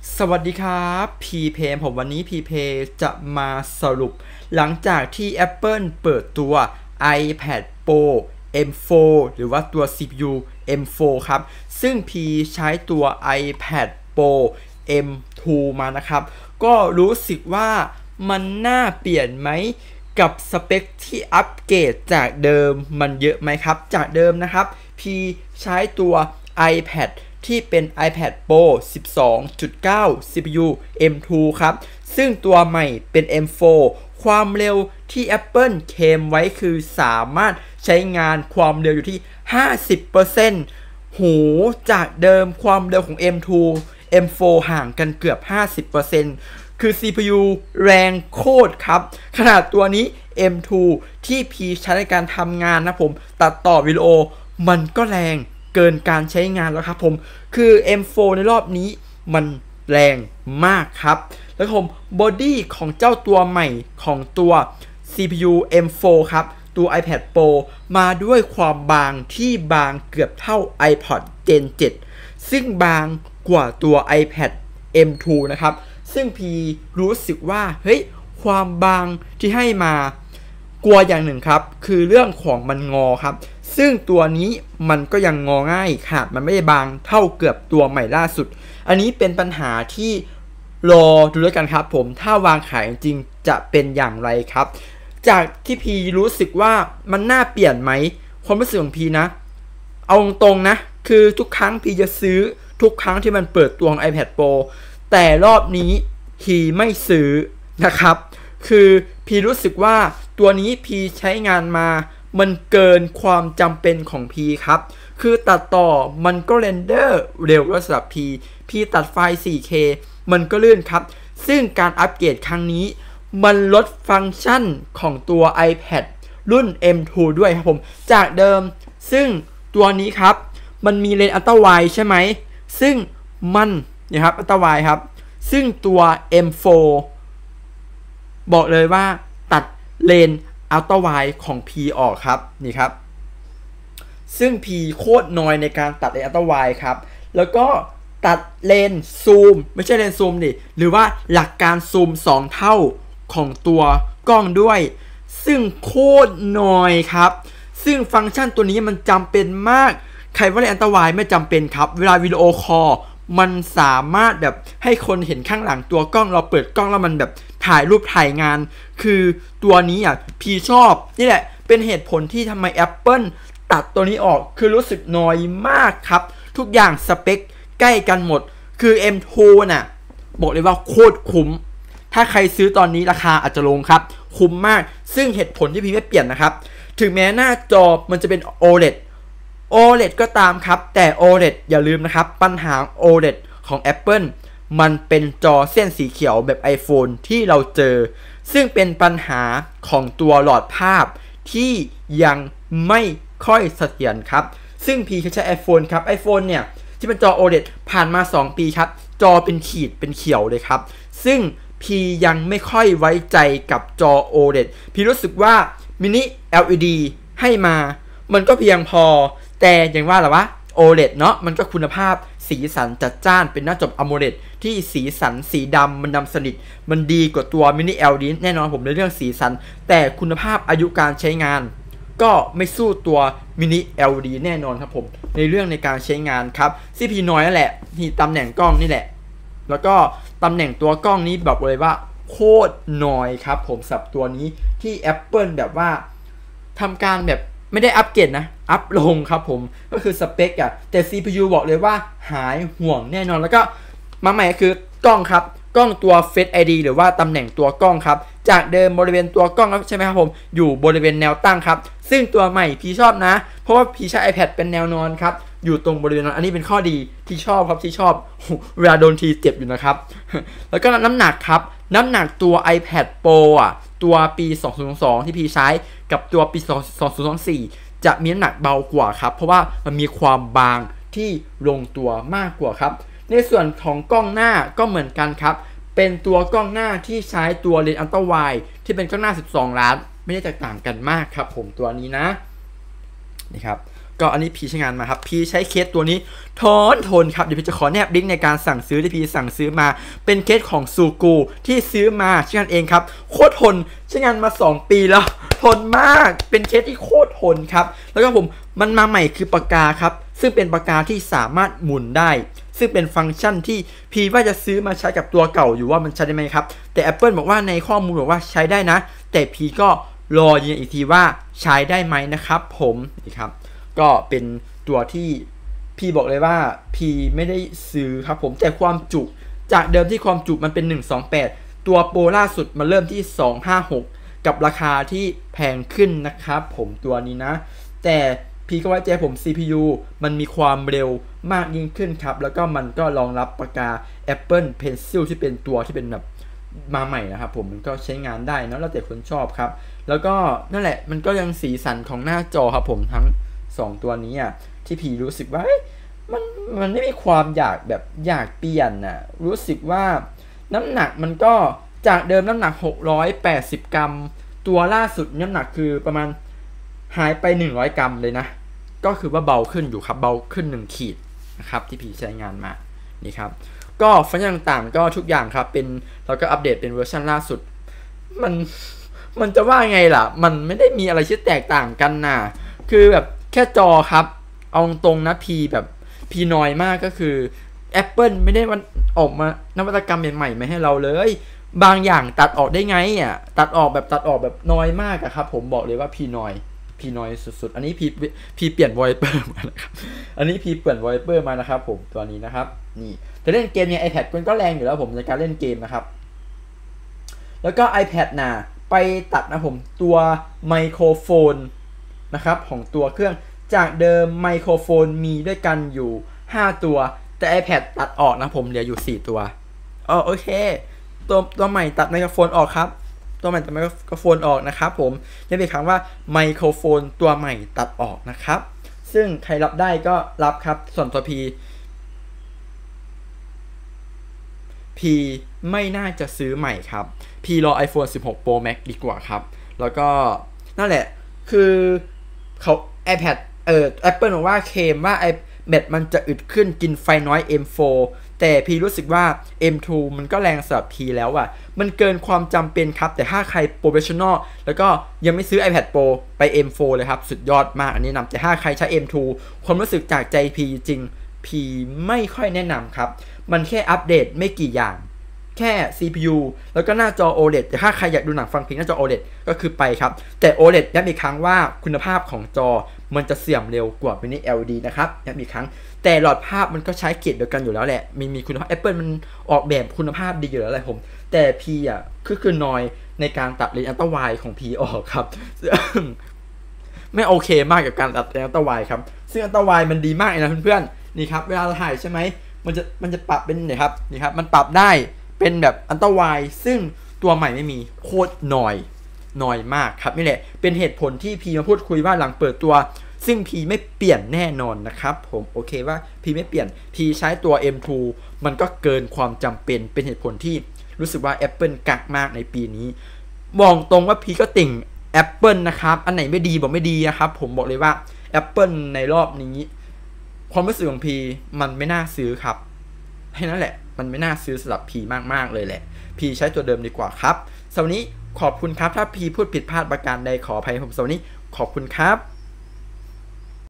สวัสดีครับพีเพผมวันนี้พีเพจะมาสรุปหลังจากที่ Apple เปิดตัว iPad Pro M4 หรือว่าตัว CPU M4 ครับซึ่งพีใช้ตัว iPad Pro M2 มานะครับก็รู้สึกว่ามันน่าเปลี่ยนไหมกับสเปคที่อัปเกรดจากเดิมมันเยอะไหมครับจากเดิมนะครับพีใช้ตัว iPadที่เป็น iPad Pro 12.9 CPU M2 ครับซึ่งตัวใหม่เป็น M4 ความเร็วที่ Apple เคลมไว้คือสามารถใช้งานความเร็วอยู่ที่ 50% จากเดิมความเร็วของ M2 M4 ห่างกันเกือบ 50%คือ CPU แรงโคตรครับขนาดตัวนี้ M2 ที่พีใช้ในการทำงานนะผมตัดต่อวิดีโอมันก็แรงเกินการใช้งานแล้วครับผมคือ M4 ในรอบนี้มันแรงมากครับแล้วผมบอดี้ของเจ้าตัวใหม่ของตัว CPU M4 ครับตัว iPad Pro มาด้วยความบางที่บางเกือบเท่า iPod Gen 7 ซึ่งบางกว่าตัว iPad M2 นะครับซึ่งพีรู้สึกว่าเฮ้ยความบางที่ให้มากลัวอย่างหนึ่งครับคือเรื่องของมันงอครับซึ่งตัวนี้มันก็ยังงอง่ายค่ะมันไม่ได้บางเท่าเกือบตัวใหม่ล่าสุดอันนี้เป็นปัญหาที่รอดูด้วยกันครับผมถ้าวางขายจริงจะเป็นอย่างไรครับจากที่พีรู้สึกว่ามันน่าเปลี่ยนไหมความรู้สึกของพีนะเอาตรงๆนะคือทุกครั้งพีจะซื้อทุกครั้งที่มันเปิดตัวของ iPad Pro แต่รอบนี้พีไม่ซื้อนะครับคือพีรู้สึกว่าตัวนี้พีใช้งานมามันเกินความจำเป็นของพีครับคือตัดต่อมันก็เรนเดอร์เร็วสำหรับพีตัดไฟล์ 4K มันก็ลื่นครับซึ่งการอัปเกรดครั้งนี้มันลดฟังก์ชันของตัว iPad รุ่น M2 ด้วยครับผมจากเดิมซึ่งตัวนี้ครับมันมีเลนส์อัลตร้าไวด์ใช่ไหมซึ่งมันนะครับอัลตร้าไวด์ครับซึ่งตัว M4 บอกเลยว่าตัดเลนส์อัลตร้าไวด์ของ P ออกครับนี่ครับซึ่ง P โคตรน้อยในการตัดเลนส์อัลตร้าไวด์ครับแล้วก็ตัดเลนส์ซูมไม่ใช่เลนส์ซูมดิหรือว่าหลักการซูม2เท่าของตัวกล้องด้วยซึ่งโคตรน้อยครับซึ่งฟังก์ชันตัวนี้มันจำเป็นมากใครว่าเลนส์อัลตร้าไวด์ไม่จำเป็นครับเวลาวิดีโอคอลมันสามารถแบบให้คนเห็นข้างหลังตัวกล้องเราเปิดกล้องแล้วมันแบบถ่ายรูปถ่ายงานคือตัวนี้พี่ชอบนี่แหละเป็นเหตุผลที่ทำไม Apple ตัดตัวนี้ออกคือรู้สึกน้อยมากครับทุกอย่างสเปคใกล้กันหมดคือ M2 น่ะบอกเลยว่าโคตรคุ้มถ้าใครซื้อตอนนี้ราคาอาจจะลงครับคุ้มมากซึ่งเหตุผลที่พี่ไม่เปลี่ยนนะครับถึงแม้หน้าจอมันจะเป็น OLED ก็ตามครับแต่ OLED อย่าลืมนะครับปัญหา OLED ของ Apple มันเป็นจอเส้นสีเขียวแบบ iPhone ที่เราเจอซึ่งเป็นปัญหาของตัวหลอดภาพที่ยังไม่ค่อยเสถียรครับซึ่งพี่ใช้ iPhone ครับ iPhone เนี่ยที่เป็นจอ OLED ผ่านมา2ปีครับจอเป็นขีดเป็นเขียวเลยครับซึ่งพี่ยังไม่ค่อยไว้ใจกับจอ OLED พี่รู้สึกว่ามินิ LED ให้มามันก็เพียงพอแต่อย่างว่าแหละวะ OLED เนาะมันก็คุณภาพสีสันจัดจ้านเป็นหน้าจอ AMOLED ที่สีสันสีดำมันดำสนิทมันดีกว่าตัวมินิ LED แน่นอนผมในเรื่องสีสันแต่คุณภาพอายุการใช้งานก็ไม่สู้ตัวมินิ LED แน่นอนครับผมในเรื่องในการใช้งานครับ CPU น้อยนั่นแหละที่ตำแหน่งกล้องนี่แหละแล้วก็ตำแหน่งตัวกล้องนี้บอกเลยว่าโคตรน้อยครับผมสำหรับตัวนี้ที่ Apple แบบว่าทำการแบบไม่ได้อัปเกรดนะอัพลงครับผมก็คือสเปคแต่ CPU บอกเลยว่าหายห่วงแน่นอนแล้วก็มาใหม่คือกล้องครับกล้องตัว Face ID หรือว่าตำแหน่งตัวกล้องครับจากเดิมบริเวณตัวกล้องใช่ไหมครับผมอยู่บริเวณแนวตั้งครับซึ่งตัวใหม่พี่ชอบนะเพราะว่าพี่ใช้ iPad เป็นแนวนอนครับอยู่ตรงบริเวณนั้นอันนี้เป็นข้อดีที่ชอบครับที่ชอบเวลาโดนทีเจ็บอยู่นะครับแล้วก็น้ำหนักครับน้ำหนักตัว iPad Pro ตัวปี2022ที่พี่ใช้กับตัวปี2024จะมีน้ำหนักเบากว่าครับเพราะว่ามันมีความบางที่ลงตัวมากกว่าครับในส่วนของกล้องหน้าก็เหมือนกันครับเป็นตัวกล้องหน้าที่ใช้ตัวเลนส์อัลตร้าไวด์ที่เป็นกล้องหน้า12 ล้านไม่ได้แตกต่างกันมากครับผมตัวนี้นะนี่ครับก็อันนี้พีใช้งานมาครับพีใช้เคสตัวนี้ทนครับเดี๋ยวพี่จะขอแนบลิงก์ในการสั่งซื้อที่พีสั่งซื้อมาเป็นเคสของซูกูที่ซื้อมาใช้งานเองครับโคตรทนใช้งานมา2 ปีแล้วทนมากเป็นเคสที่โคตรทนครับแล้วก็ผมมันมาใหม่คือปากกาครับซึ่งเป็นปากกาที่สามารถหมุนได้ซึ่งเป็นฟังก์ชันที่พีว่าจะซื้อมาใช้กับตัวเก่าอยู่ว่ามันใช้ได้ไหมครับแต่ Apple บอกว่าในข้อมูลบอกว่าใช้ได้นะแต่พีก็รอยืนยันอีกทีว่าใช้ได้ไหมนะครับผมนี่ครับก็เป็นตัวที่พี่บอกเลยว่าพี่ไม่ได้ซื้อครับผมแต่ความจุจากเดิมที่ความจุมันเป็น128ตัวโปรล่าสุดมาเริ่มที่256กับราคาที่แพงขึ้นนะครับผมตัวนี้นะแต่พี่ก็ไว้ใจผม CPU มันมีความเร็วมากยิ่งขึ้นครับแล้วก็มันก็รองรับปากกา Apple Pencil ที่เป็นตัวที่เป็นแบบมาใหม่นะครับผมมันก็ใช้งานได้นะแล้วแต่คนชอบครับแล้วก็นั่นแหละมันก็ยังสีสันของหน้าจอครับผมทั้ง2ตัวนี้ที่พี่รู้สึกว่ามันไม่มีความอยากเปลี่ยนน่ะรู้สึกว่าน้ำหนักมันก็จากเดิมน้ำหนัก680 กรัมตัวล่าสุดน้ำหนักคือประมาณหายไป100 กรัมเลยนะก็คือว่าเบาขึ้นอยู่ครับเบาขึ้น1 ขีดนะครับที่พี่ใช้งานมานี่ครับก็ฟังก์ชันต่างๆก็ทุกอย่างครับเป็นเราก็อัปเดตเป็นเวอร์ชันล่าสุดมันจะว่าไงล่ะมันไม่ได้มีอะไรที่แตกต่างกันนะคือแบบแค่จอครับเอาตรงนะพีน้อยมากก็คือ Apple ไม่ได้ออกมานวัตกรรมใหม่ๆมาให้เราเลยบางอย่างตัดออกได้ไงตัดออกแบบน้อยมากครับผมบอกเลยว่าพีน้อยสุดๆอันนี้พีเปลี่ยนวอลเปอร์มานะครับอันนี้พีเปลี่ยนวอลเปอร์มานะครับผมตัวนี้นะครับนี่แต่เล่นเกมเนี่ย iPad มันก็แรงอยู่แล้วผมในการเล่นเกมนะครับแล้วก็ iPad ไปตัดนะผมตัวไมโครโฟนนะครับของตัวเครื่องจากเดิมไมโครโฟนมีด้วยกันอยู่5ตัวแต่ iPad ตัดออกนะผมเหลืออยู่4ตัวโอเคตัวใหม่ตัดไมโครโฟนออกครับตัวใหม่ตัดไมโครโฟนออกนะครับผมย้ำอีกครั้งว่าไมโครโฟนตัวใหม่ตัดออกนะครับซึ่งใครรับได้ก็รับครับส่วนตัวพีไม่น่าจะซื้อใหม่ครับพีรอ iPhone 16 Pro Max ดีกว่าครับแล้วก็นั่นแหละคือเขา iPad Apple บอกว่าเคลมว่า iPad มันจะอึดขึ้นกินไฟน้อย M4 แต่พีรู้สึกว่า M2 มันก็แรงสำหรับพีแล้วมันเกินความจำเป็นครับแต่ถ้าใครโปรเฟชชั่นอลแล้วก็ยังไม่ซื้อ iPad Pro ไป M4 เลยครับสุดยอดมากอันนี้นำแต่ถ้าใครใช้ M2 ความรู้สึกจากใจพีจริงพีไม่ค่อยแนะนำครับมันแค่อัปเดตไม่กี่อย่างแค่ CPU แล้วก็หน้าจอ OLED แต่ถ้าใครอยากดูหนังฟังเพลงหน้าจอ OLED ก็คือไปครับแต่ OLED ย้ำอีกครั้งว่าคุณภาพของจอมันจะเสื่อมเร็วกว่าMini LED นะครับย้ำอีกครั้งแต่หลอดภาพมันก็ใช้เกรดเดียวกันอยู่แล้วแหละมีคุณภาพ Apple มันออกแบบคุณภาพดีอยู่แล้วแหละผมแต่พีคือน้อยในการตัดเลนส์อัลตร้าไวด์ของพีออกครับไม่โอเคมากกับการตัดเลนส์อัลตร้าไวด์ครับซึ่งอัลตร้าไวด์มันดีมากนะเพื่อนๆนี่ครับเวลาเราถ่ายใช่ไหมมันจะปรับเป็นนี่ครับมันปรับได้เป็นแบบอัลตร้าไวด์ซึ่งตัวใหม่ไม่มีโคตรน้อยมากครับนี่แหละเป็นเหตุผลที่พีมาพูดคุยว่าหลังเปิดตัวซึ่งพีไม่เปลี่ยนแน่นอนนะครับผมโอเคว่าพีไม่เปลี่ยนพีใช้ตัว M2 มันก็เกินความจำเป็นเหตุผลที่รู้สึกว่า Apple กักมากในปีนี้บอกตรงว่าพีก็ติ่ง Apple นะครับอันไหนไม่ดีบอกไม่ดีนะครับผมบอกเลยว่า Apple ในรอบนี้ความรู้สึกของพีมันไม่น่าซื้อครับให้นั่นแหละมันไม่น่าซื้อสำหรับพีมากๆเลยแหละพีใช้ตัวเดิมดีกว่าครับสำหรับนี้ขอบคุณครับถ้าพีพูดผิดพลาดประการใดขออภัยผมสำหรับนี้ขอบคุณครับ